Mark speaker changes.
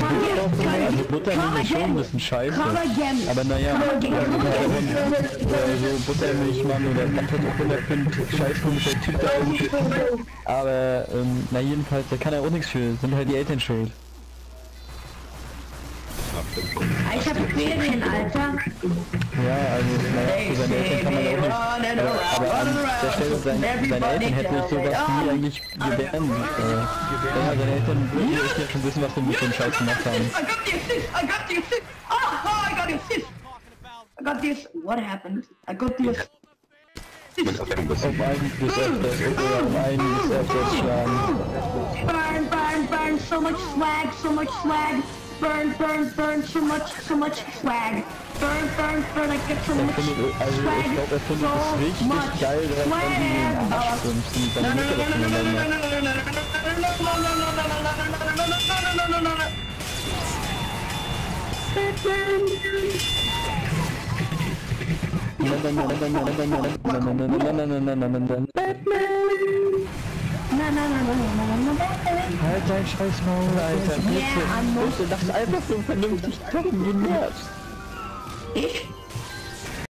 Speaker 1: Also Buttermilch ist schon ein bisschen scheiße. Aber naja, so Buttermilchmann oder scheiß komischer Typ da ist. Aber na jedenfalls, da kann er auch nichts für, sind halt die Eltern schuld.
Speaker 2: Ich hab Ferien, Alter.
Speaker 1: Ja, also naja, für seine Eltern kann man auch nicht. Aber an der Stelle seine Eltern hätten es sowas nie eigentlich gewähren. Ja, seine Eltern würden ja schon wissen, was wir mit dem Scheiß gemacht haben.
Speaker 2: I got this. What happened? I got this.
Speaker 1: Um einiges öfters schlagen.
Speaker 2: Burn, so much swag. Burn, so much swag. Burn, I get so much swag.
Speaker 1: Also ich glaube, er findet es richtig geil, dass man die Arsch schwimmst und seine Mutter das voneinander. Halt dein scheiß Maul, Alter. Bitte, lass einfach so vernünftig zocken, du nervst.
Speaker 2: Ich?